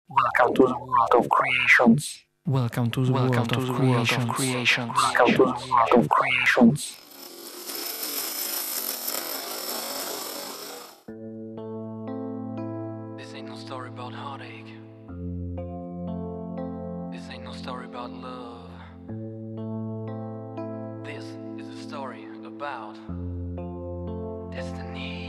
Welcome to the world of creations. Welcome to the world of creations. Welcome to the world of creations. This ain't no story about heartache. This ain't no story about love. This is a story about destiny.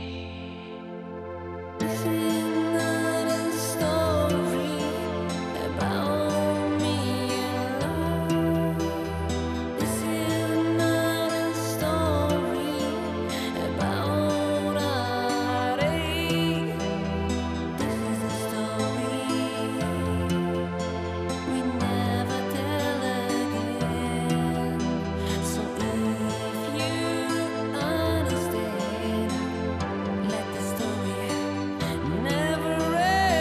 This is not a story about me and love. This is not a story about heartache. This is a story we never tell again. So if you understand, let the story never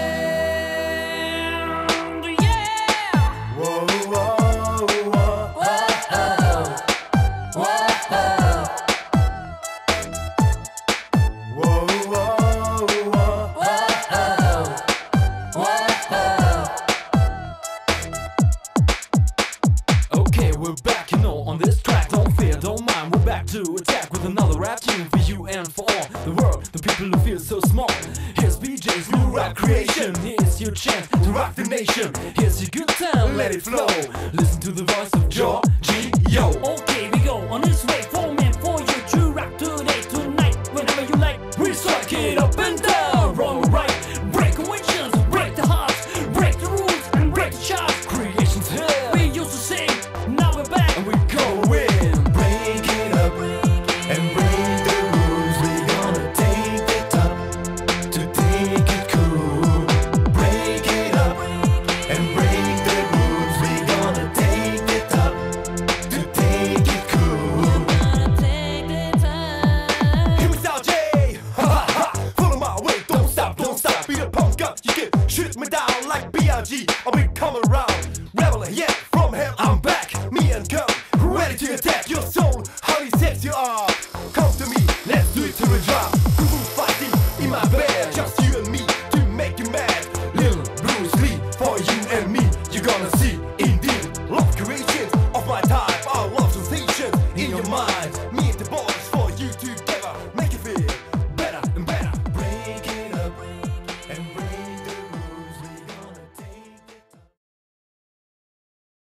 end. Yeah! Whoa, whoa, whoa, Whoa, whoa, whoa, whoa, whoa. Okay, we're back, on this track. Don't fear, don't mind, we're back to attack with another rap tune for you and for all the world, the people who feel so small. Here's BJ's new rap creation. Here's your chance to rock the nation. Here's your good time, let it flow. Listen to the voice of Joe.